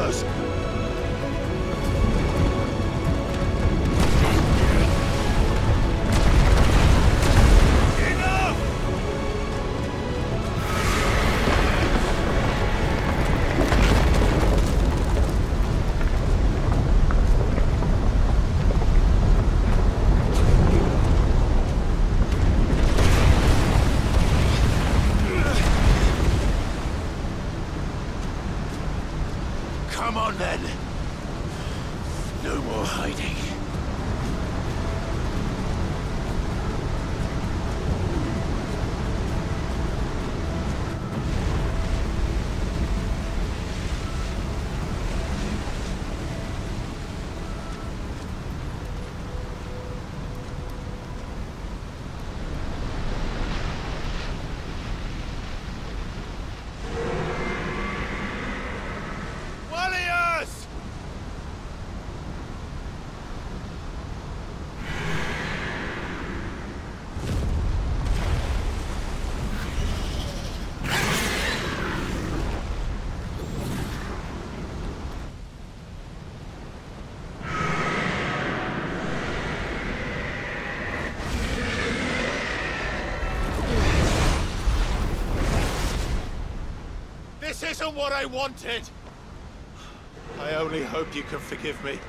warriors! Come on then. No more hiding. This isn't what I wanted! I only hope you can forgive me.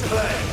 play.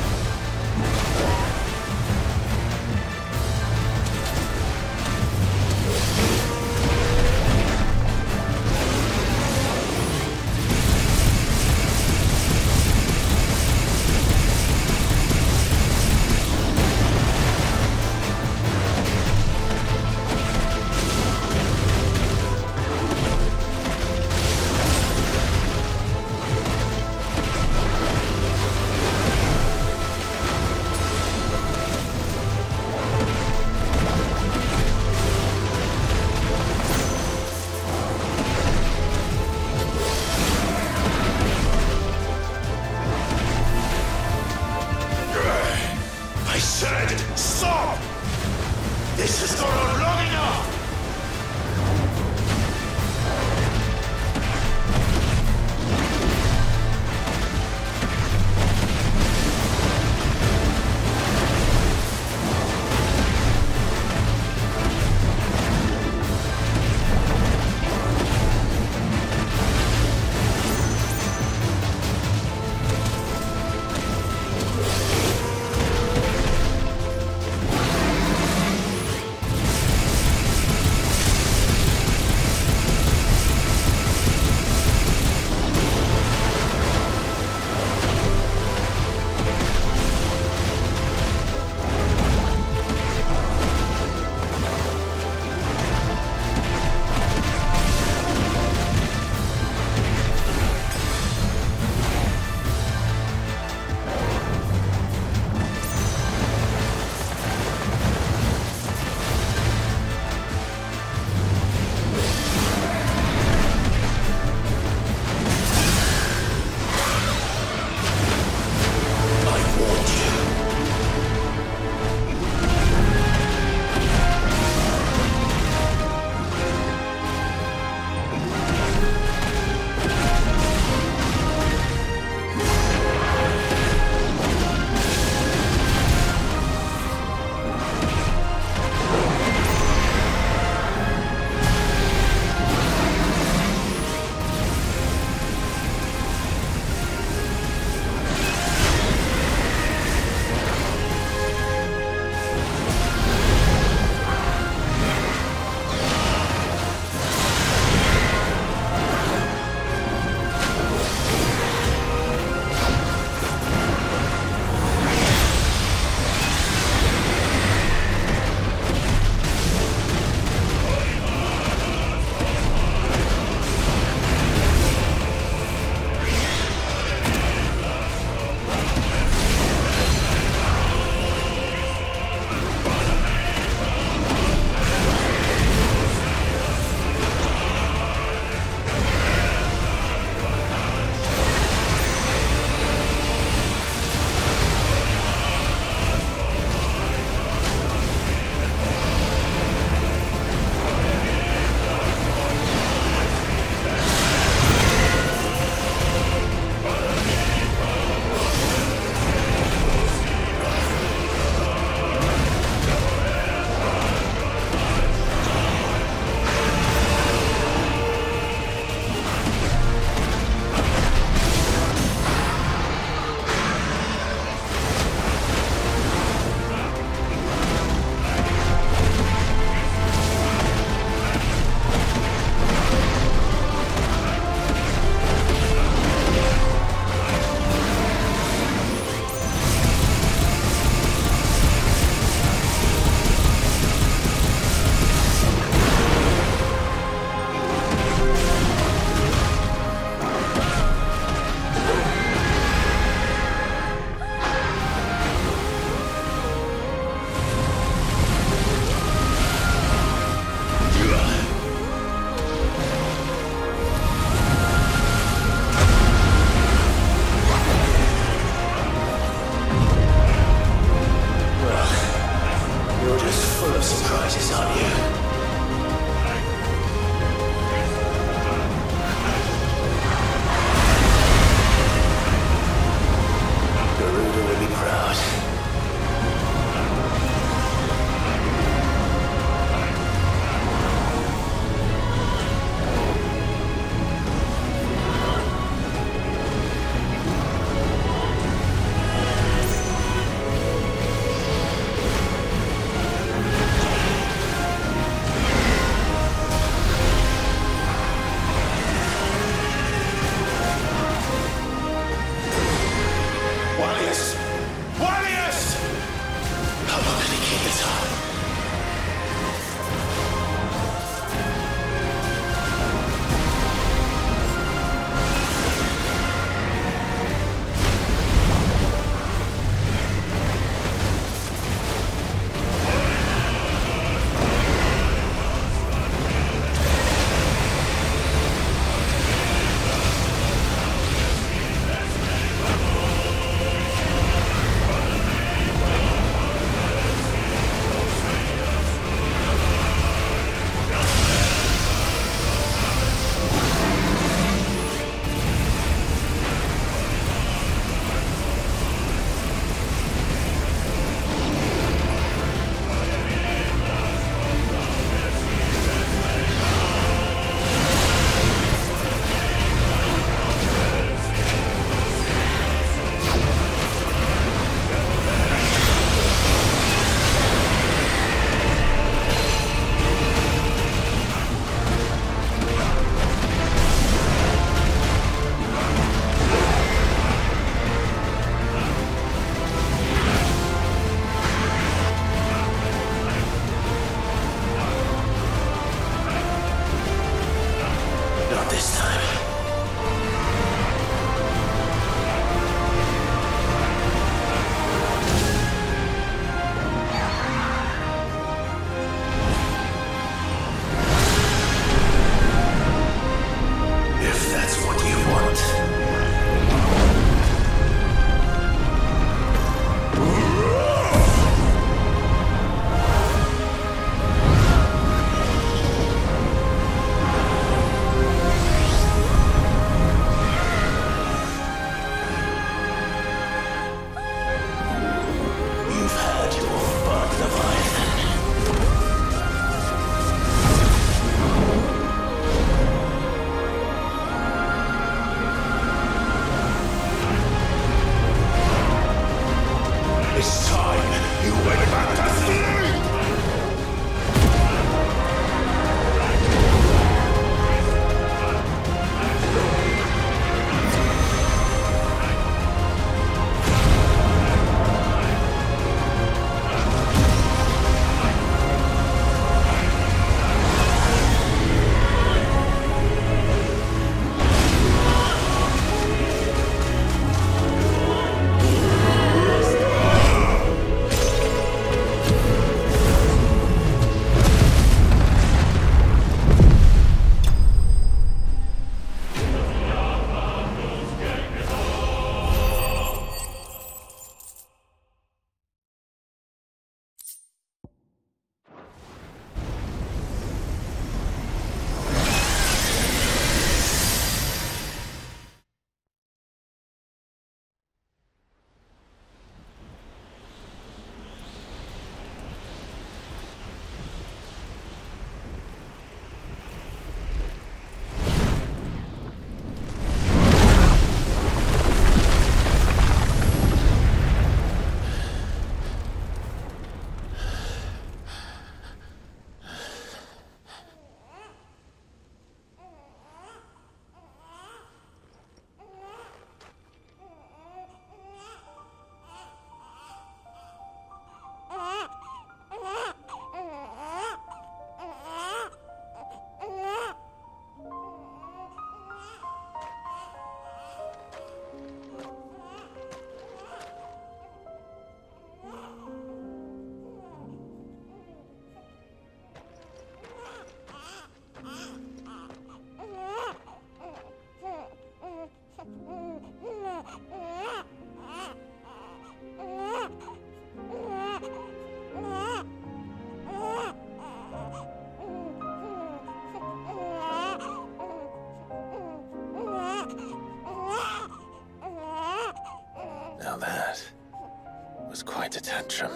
quite a tantrum.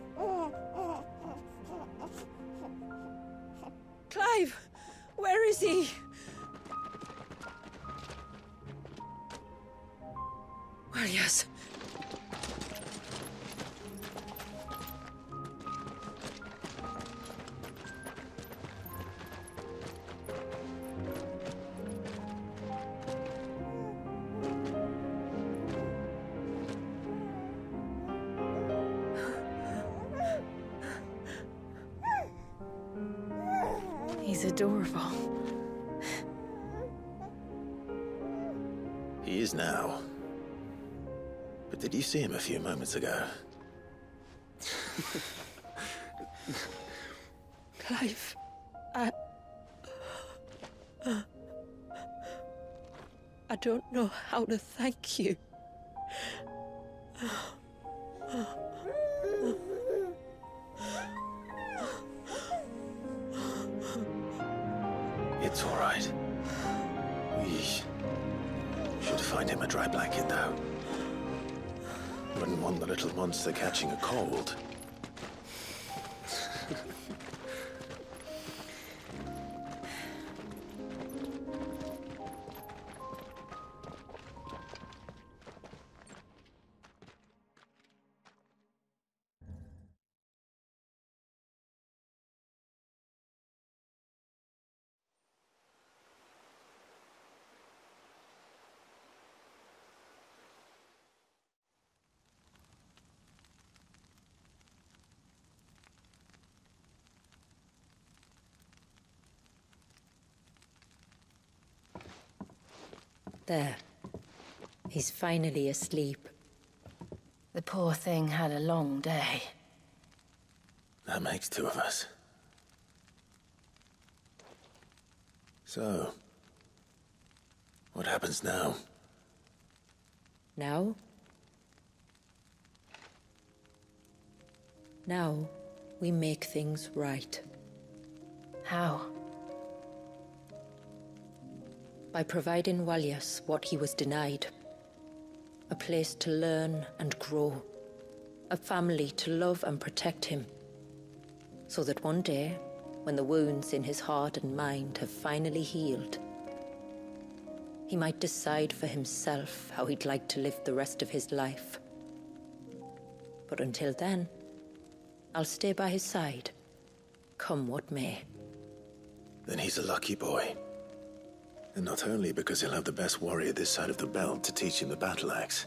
Clive! Where is he? Well, yes. He's adorable. He is now. But did you see him a few moments ago? Clive, I don't know how to thank you. It's all right. We should find him a dry blanket, though. Wouldn't want the little monster catching a cold. There. He's finally asleep. The poor thing had a long day. That makes two of us. So, what happens now? Now? Now, we make things right. How? By providing Walyas what he was denied. A place to learn and grow. A family to love and protect him. So that one day, when the wounds in his heart and mind have finally healed, he might decide for himself how he'd like to live the rest of his life. But until then, I'll stay by his side, come what may. Then he's a lucky boy. And not only because he'll have the best warrior this side of the belt to teach him the battle axe.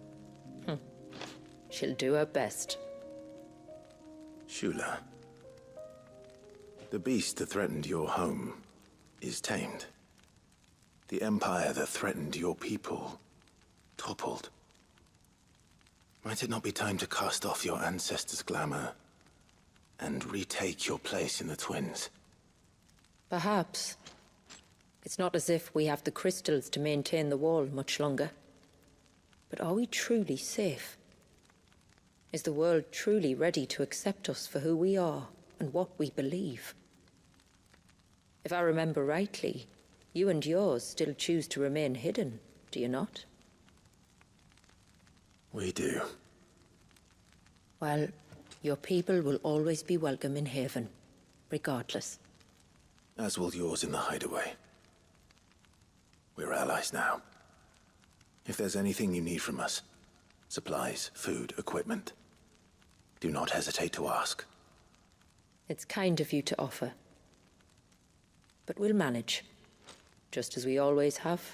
She'll do her best. Shula. The beast that threatened your home is tamed. The empire that threatened your people toppled. Might it not be time to cast off your ancestors' glamour and retake your place in the Twins? Perhaps. It's not as if we have the crystals to maintain the wall much longer. But are we truly safe? Is the world truly ready to accept us for who we are and what we believe? If I remember rightly, you and yours still choose to remain hidden, do you not? We do. Well, your people will always be welcome in Haven, regardless. As will yours in the hideaway. We're allies now. If there's anything you need from us, supplies, food, equipment, do not hesitate to ask. It's kind of you to offer. But we'll manage, just as we always have.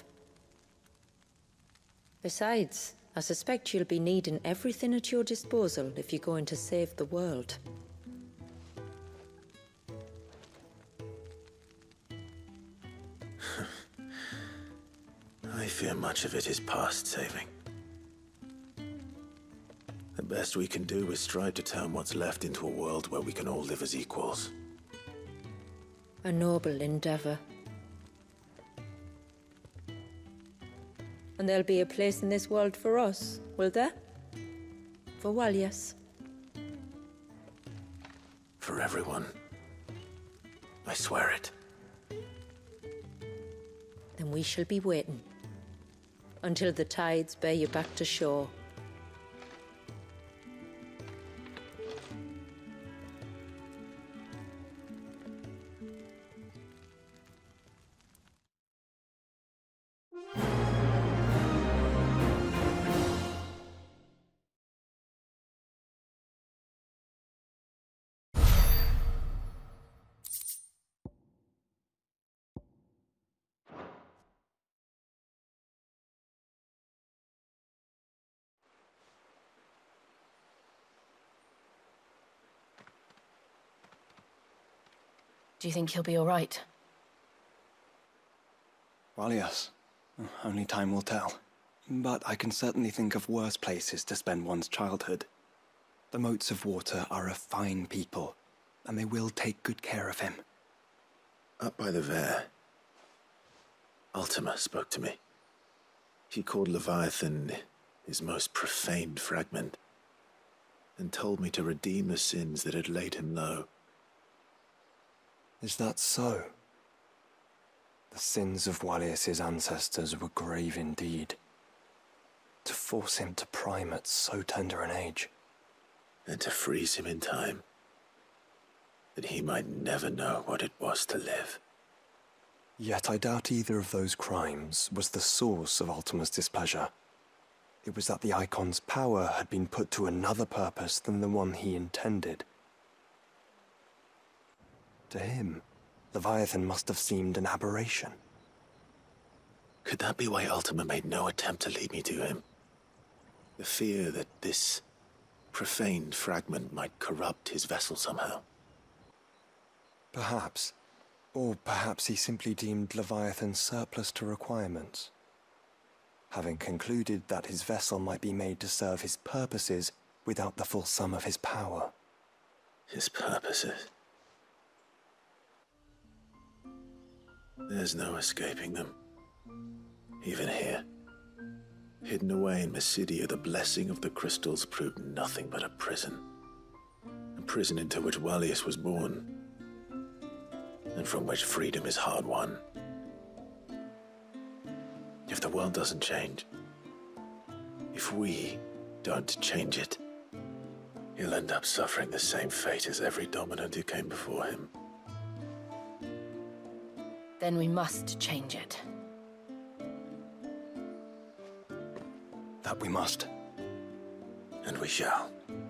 Besides, I suspect you'll be needing everything at your disposal if you're going to save the world. I fear much of it is past saving. The best we can do is strive to turn what's left into a world where we can all live as equals. A noble endeavor. And there'll be a place in this world for us, will there? For Walyas. For everyone. I swear it. Then we shall be waiting. Until the tides bear you back to shore. Do you think he'll be all right? Well, yes. Only time will tell. But I can certainly think of worse places to spend one's childhood. The Moats of Water are a fine people, and they will take good care of him. Up by the Vare, Ultima spoke to me. He called Leviathan his most profaned fragment, and told me to redeem the sins that had laid him low. Is that so? The sins of Wallius's ancestors were grave indeed. To force him to prime at so tender an age. And to freeze him in time, that he might never know what it was to live. Yet I doubt either of those crimes was the source of Ultima's displeasure. It was that the Icon's power had been put to another purpose than the one he intended. To him, Leviathan must have seemed an aberration. Could that be why Ultima made no attempt to lead me to him? The fear that this profaned fragment might corrupt his vessel somehow. Perhaps. Or perhaps he simply deemed Leviathan surplus to requirements. Having concluded that his vessel might be made to serve his purposes without the full sum of his power. His purposes? There's no escaping them. Even here. Hidden away in Mysidia, the blessing of the crystals proved nothing but a prison. A prison into which Wallius was born, and from which freedom is hard won. If the world doesn't change, if we don't change it, he'll end up suffering the same fate as every dominant who came before him. Then we must change it. That we must. And we shall.